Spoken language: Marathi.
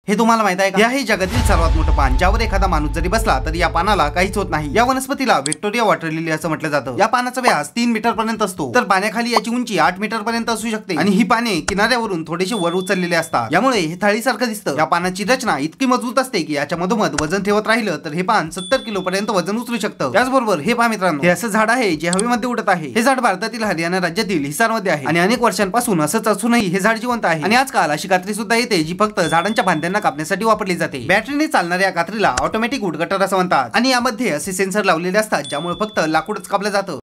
हे तुम्हाला माहित आहे का? हे आहे जगातील सर्वात मोठं पान, ज्यावर एखादा माणूस जरी बसला तरी या पानाला काहीच होत नाही। या वनस्पतीला व्हिक्टोरिया वॉटर लिली असं म्हटलं जातं। या पानाचा व्यास 3 मीटर पर्यंत असतो, तर पाण्याखाली याची उंची 8 मीटर पर्यंत असू शकते आणि ही पाने किनाऱ्यावरून थोडेसे वर उचललेले असतात, यामुळे हे थाळीसारखं दिसतं। या पानाची रचना इतकी मजबूत असते की याच्या मधोमध वजन ठेवत राहिलं तर हे पान 70 किलो पर्यंत वजन उचलू शकतं। त्याचबरोबर हे पहा मित्रांनो, हे असं झाड आहे जे हवेमध्ये उडत आहे। हे झाड भारतातील हरियाणा राज्यातील हिसार मध्ये आहे आणि अनेक वर्षांपासून असंच असूनही हे झाड जिवंत आहे। आणि आजकाल अशी कात्री सुद्धा येते जी फक्त झाडांच्या फांद्यांना कापण्यासाठी वापरली जाते। बॅटरीने चालणाऱ्या या कात्रीला ऑटोमॅटिक वुड कटर असं म्हणतात आणि यामध्ये असे सेन्सर लावलेले असतात ज्यामुळे फक्त लाकूडच कापलं जातं।